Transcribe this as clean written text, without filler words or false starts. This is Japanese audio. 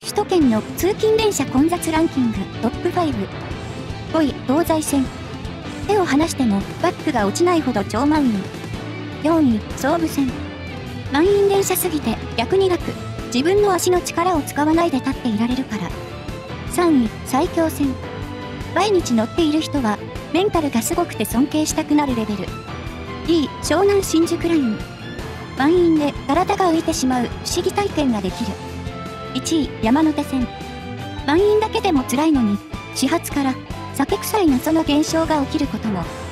首都圏の通勤電車混雑ランキングトップ5。5位、東西線。手を離してもバックが落ちないほど超満員。4位、総武線。満員電車すぎて逆に楽。自分の足の力を使わないで立っていられるから。3位、埼京線。毎日乗っている人はメンタルがすごくて尊敬したくなるレベル。2位、湘南新宿ライン。満員で体が浮いてしまう不思議体験ができる。1位、山手線。満員だけでも辛いのに、始発から酒臭い謎の現象が起きることも。